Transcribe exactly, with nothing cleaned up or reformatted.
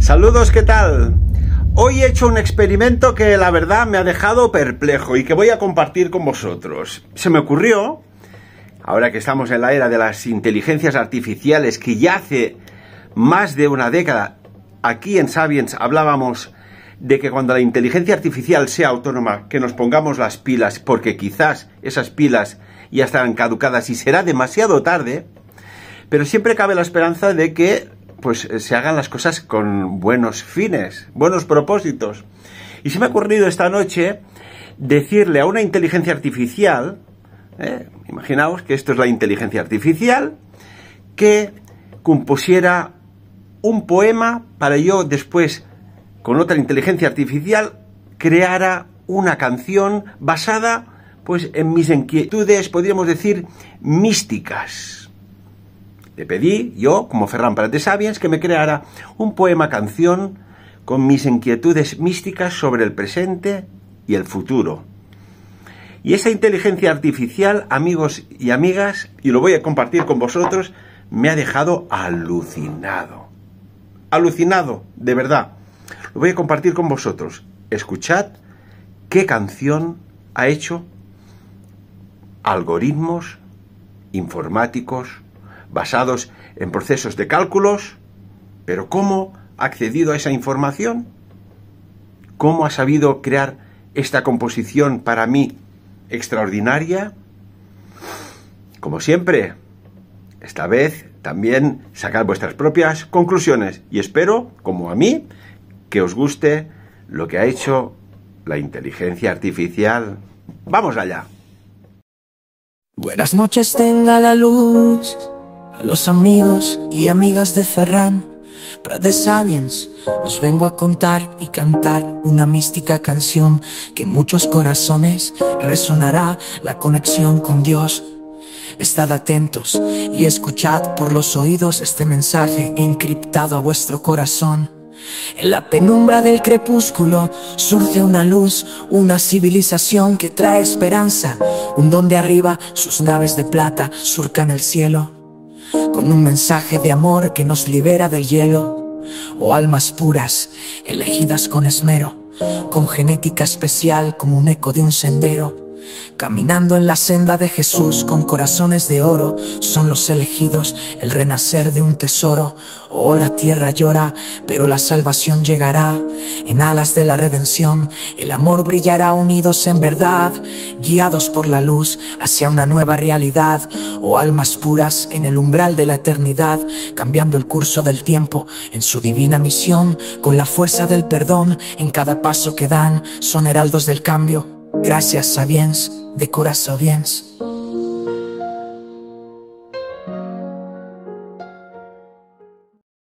Saludos, ¿qué tal? Hoy he hecho un experimento que la verdad me ha dejado perplejo y que voy a compartir con vosotros. Se me ocurrió, ahora que estamos en la era de las inteligencias artificiales, que ya hace más de una década, aquí en Sapiens hablábamos de que cuando la inteligencia artificial sea autónoma, que nos pongamos las pilas, porque quizás esas pilas ya estarán caducadas y será demasiado tarde, pero siempre cabe la esperanza de que pues se hagan las cosas con buenos fines, buenos propósitos. Y se me ha ocurrido esta noche decirle a una inteligencia artificial, ¿eh? imaginaos que esto es la inteligencia artificial, que compusiera un poema para yo después, con otra inteligencia artificial, creara una canción basada pues en mis inquietudes, podríamos decir, místicas. Le pedí, yo, como Ferran Prat de Sapiens, que me creara un poema-canción con mis inquietudes místicas sobre el presente y el futuro. Y esa inteligencia artificial, amigos y amigas, y lo voy a compartir con vosotros, me ha dejado alucinado. Alucinado, de verdad. Lo voy a compartir con vosotros. Escuchad qué canción ha hecho algoritmos informáticos basados en procesos de cálculos, pero ¿cómo ha accedido a esa información? ¿Cómo ha sabido crear esta composición para mí extraordinaria? Como siempre, esta vez también sacad vuestras propias conclusiones y espero, como a mí, que os guste lo que ha hecho la inteligencia artificial. ¡Vamos allá! Buenas noches, tenga la luz. A los amigos y amigas de Ferran Prat de Sapiens, os vengo a contar y cantar una mística canción que en muchos corazones resonará la conexión con Dios. Estad atentos y escuchad por los oídos este mensaje encriptado a vuestro corazón. En la penumbra del crepúsculo surge una luz, una civilización que trae esperanza, un don de arriba, sus naves de plata surcan el cielo, con un mensaje de amor que nos libera del hielo. Oh almas puras, elegidas con esmero, con genética especial como un eco de un sendero, caminando en la senda de Jesús con corazones de oro, son los elegidos, el renacer de un tesoro. Oh, la tierra llora, pero la salvación llegará. En alas de la redención, el amor brillará, unidos en verdad, guiados por la luz hacia una nueva realidad. Oh, almas puras en el umbral de la eternidad, cambiando el curso del tiempo en su divina misión, con la fuerza del perdón en cada paso que dan, son heraldos del cambio. Gracias, Sapiens, de corazón.